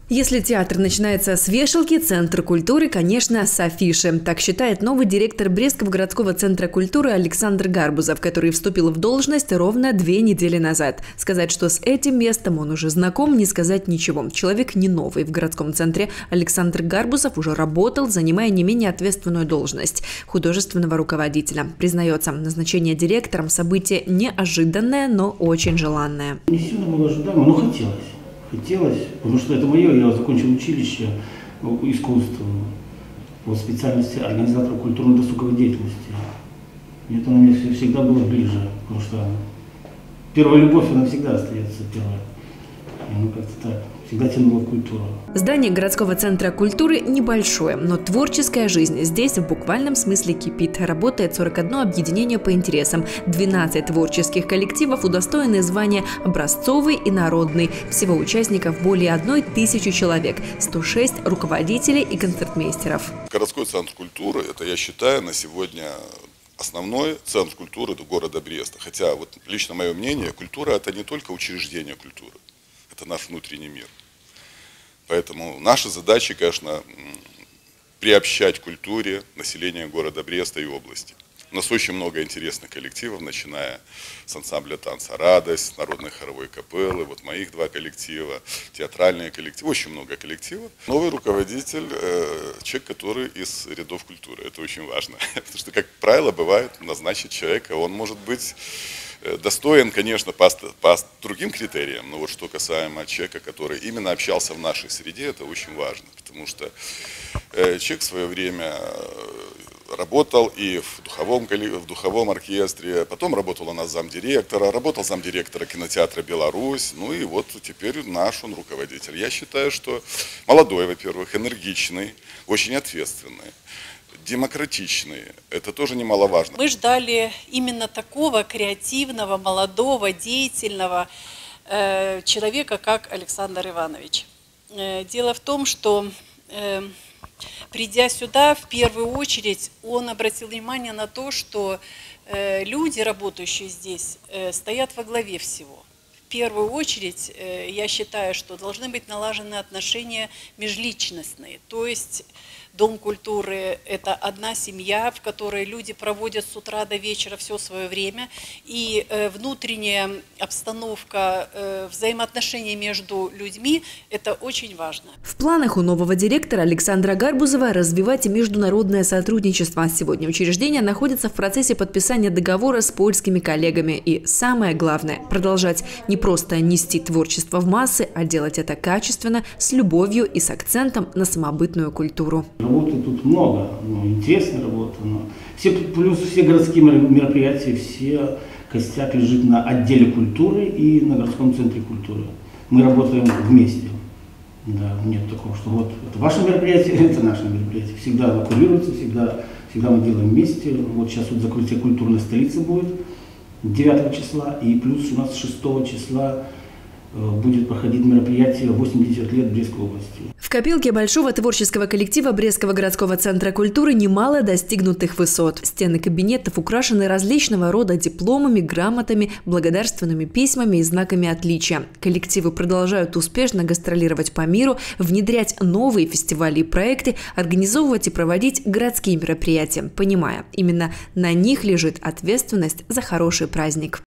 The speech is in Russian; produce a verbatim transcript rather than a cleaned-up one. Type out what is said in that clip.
Если театр начинается с вешалки, центр культуры, конечно, с афиши. Так считает новый директор Брестского городского центра культуры Александр Гарбузов, который вступил в должность ровно две недели назад. Сказать, что с этим местом он уже знаком, не сказать ничего. Человек не новый в городском центре. Александр Гарбузов уже работал, занимая не менее ответственную должность – художественного руководителя. Признается, назначение директором – событие неожиданное, но очень желанное. Не сильно было ожидаемо, но хотелось. Хотелось, потому что это мое, я закончил училище искусства по специальности организатора культурно-досуговой деятельности. И это на мне всегда было ближе, потому что первая любовь, она всегда остается первой. И ну как-то так, всегда тянуло в культуру. Здание городского центра культуры небольшое, но творческая жизнь здесь в буквальном смысле кипит. Работает сорок одно объединение по интересам, двенадцать творческих коллективов удостоены звания образцовый и народный. Всего участников более одной тысячи человек, сто шесть руководителей и концертмейстеров. Городской центр культуры – это, я считаю, на сегодня основной центр культуры города Бреста. Хотя, вот лично мое мнение, культура – это не только учреждение культуры. Это наш внутренний мир. Поэтому наша задача, конечно, приобщать к культуре население города Бреста и области. У нас очень много интересных коллективов, начиная с ансамбля танца «Радость», народной хоровой капеллы, вот моих два коллектива, театральные коллективы, очень много коллективов. Новый руководитель э, – человек, который из рядов культуры. Это очень важно, потому что, как правило, бывает назначить человека, он может быть достоин, конечно, по, по другим критериям, но вот что касаемо человека, который именно общался в нашей среде, это очень важно, потому что э, человек в свое время работал и в духовом, в духовом оркестре, потом работал у нас замдиректора, работал замдиректора кинотеатра «Беларусь», ну и вот теперь наш он руководитель. Я считаю, что молодой, во-первых, энергичный, очень ответственный. Демократичные. Это тоже немаловажно. Мы ждали именно такого креативного, молодого, деятельного э, человека, как Александр Иванович. Э, дело в том, что э, придя сюда, в первую очередь он обратил внимание на то, что э, люди, работающие здесь, э, стоят во главе всего. В первую очередь, э, я считаю, что должны быть налажены отношения межличностные, то есть Дом культуры – это одна семья, в которой люди проводят с утра до вечера все свое время. И э, внутренняя обстановка, э, взаимоотношения между людьми – это очень важно. В планах у нового директора Александра Гарбузова развивать международное сотрудничество. Сегодня учреждение находится в процессе подписания договора с польскими коллегами. И самое главное – продолжать не просто нести творчество в массы, а делать это качественно, с любовью и с акцентом на самобытную культуру. Работы тут много, ну, интересная работа, но все, плюс все городские мероприятия, все костяк лежит на отделе культуры и на городском центре культуры. Мы работаем вместе. Да, нет такого, что вот это ваше мероприятие, это наше мероприятие. Всегда оно курируется, всегда, всегда мы делаем вместе. Вот сейчас вот закрытие культурной столицы будет девятого числа, и плюс у нас шестого числа будет проходить мероприятие восемьдесят лет Брестской области. В копилке большого творческого коллектива Брестского городского центра культуры немало достигнутых высот. Стены кабинетов украшены различного рода дипломами, грамотами, благодарственными письмами и знаками отличия. Коллективы продолжают успешно гастролировать по миру, внедрять новые фестивали и проекты, организовывать и проводить городские мероприятия, понимая, именно на них лежит ответственность за хороший праздник.